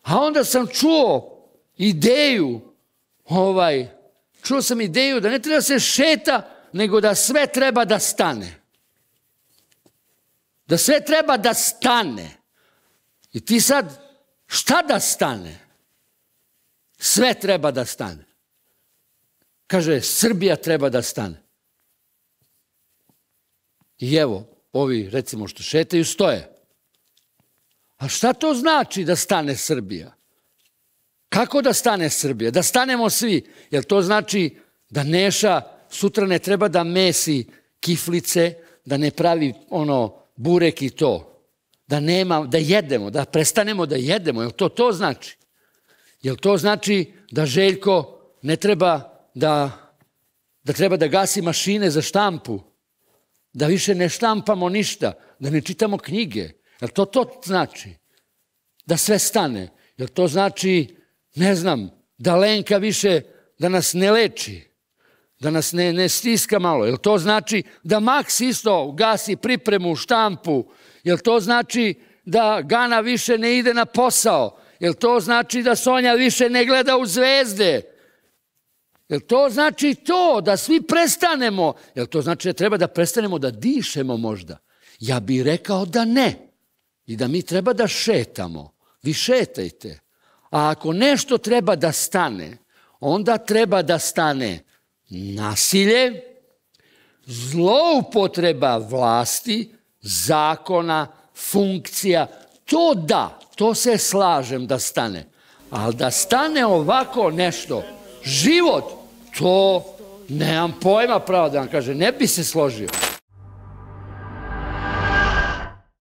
A onda sam čuo ideju, da ne treba se šeta, nego da sve treba da stane. Da sve treba da stane. I ti sad, šta da stane? Sve treba da stane. Kaže, Srbija treba da stane. I evo, ovi, recimo, što šetaju, stoje. A šta to znači da stane Srbija? Kako da stane Srbija? Da stanemo svi. Jer to znači da Neša sutra ne treba da mesi kiflice, da ne pravi burek i to. Da jedemo, da prestanemo da jedemo. Jel to znači? Jel to znači da Željko ne treba da treba da gasi mašine za štampu? Da više ne štampamo ništa? Da ne čitamo knjige? Jel to znači? Da sve stane? Jel to znači, ne znam, da Lenka više da nas ne leči? Da nas ne stiska malo? Jel to znači da Maks isto gasi pripremu, štampu? Jel to znači da Gana više ne ide na posao? Jel to znači da Sonja više ne gleda u zvezde? Jel to znači to da svi prestanemo? Jel to znači da treba da prestanemo da dišemo možda? Ja bih rekao da ne. I da mi treba da šetamo. Vi šetajte. A ako nešto treba da stane, onda treba da stane nasilje, zloupotreba vlasti, zakona, funkcija. To se slažem da stane. Ali da stane ovako nešto, život, to nemam pojma pravo da vam kažem, ne bi se složio.